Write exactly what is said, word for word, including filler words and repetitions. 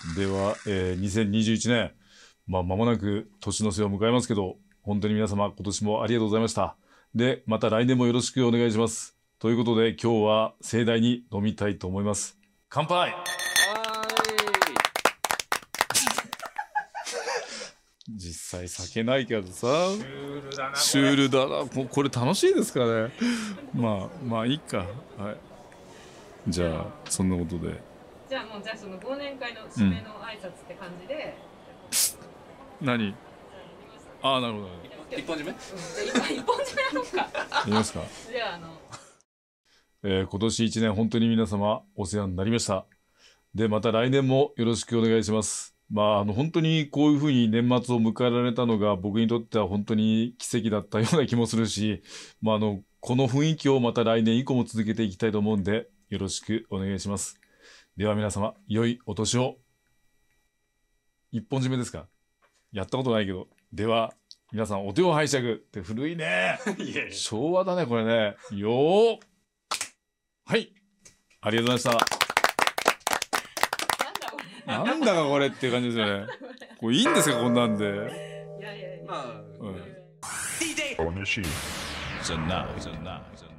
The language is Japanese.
では、えー、にせんにじゅういちねん、まあ、間もなく年の瀬を迎えますけど、本当に皆様、今年もありがとうございました。で、また来年もよろしくお願いします。ということで、今日は盛大に飲みたいと思います。乾杯。実際酒ないけどさ、シュールだな。シュールだな。これ楽しいですかね。まあまあいいか。はい。じゃあそんなことで。 じゃあもうじゃあその忘年会の締めの挨拶って感じで。 うん、何？ああなるほど。 一本締め？うん、 一本締めやろうか。 いますか。 じゃああの。 えー、今年一年本当に皆様お世話になりました。でまた来年もよろしくお願いします。まあ、あの本当にこういうふうに年末を迎えられたのが僕にとっては本当に奇跡だったような気もするし、まあ、あのこの雰囲気をまた来年以降も続けていきたいと思うんでよろしくお願いします。では皆様良いお年を。一本締めですか？やったことないけど。では皆さんお手を拝借って古いね。昭和だねこれね。よー。はいありがとうございました。なんだかこれっていう感じですよね。これいいんですかこんなんで。 いやいやいや。 まあ。 うん。